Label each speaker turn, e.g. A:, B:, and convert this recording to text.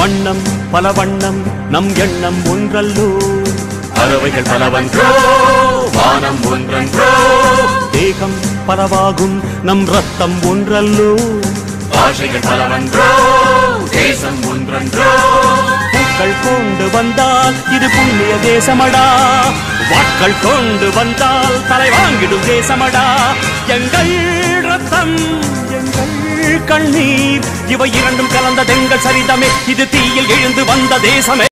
A: வண்ணம் பல வண்ணம் நம் எண்ணம் ஒன்றல்லோ
B: பறவைகள் பலவன்றோ வானம் ஒன்றன்றோ
A: தேகம் பலவாகும் நம் ரத்தம் ஒன்றல்லோ
B: பாஷைகள் பலவன்றோ தேசம் ஒன்றன்றோ
A: பூக்கள் கொண்டு வந்தால் இது புண்ணிய தேசமடா வாட்கள் கொண்டு வந்தால் தலை வாங்கிடும் தேசமடா எங்கள் ரத்தம் எங்கள் கண்ணீர் இவை இரண்டும் கலந்த தெங்கள் சரிதமே இது தீயில் எழுந்து வந்த தேசமே